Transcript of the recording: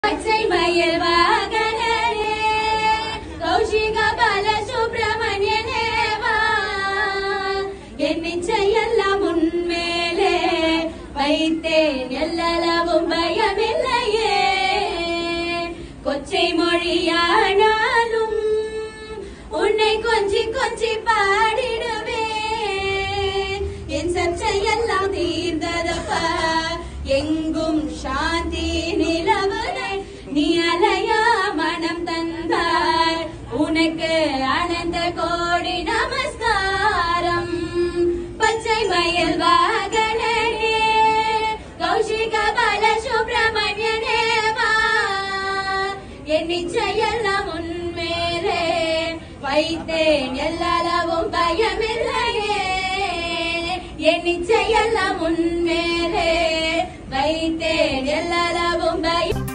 பச்சை மயில் வாகனே கௌஷிக பால சுப்பிரமணியனே வா என் நிச்சயெல்லாம் உன்மேலே வைத்தேன் எல்லளவும் பயமில்லையே கொச்சை மொழியானாலும் உன்னை கொஞ்சி கொஞ்சி பாடிடுவேன் என் சர்ச்சையெல்லாம் தீர்ந்ததப்பா எங்கும் சாந்தி நிலவனை நீ அலையா மனம் தந்தாய் உனக்கு அனந்த கோடி நமஸ்காரம் பச்சை மயில் வாகனே கௌஷிக பால சுப்பிரமணியனே வா என் நிச்சயெல்லாம் உன்மேலே வைத்தேன் எல்லளவும் பயமில்லையே என் நிச்சயெல்லாம் உன்மேலே வைத்தேன் எல்லளவும் பயம்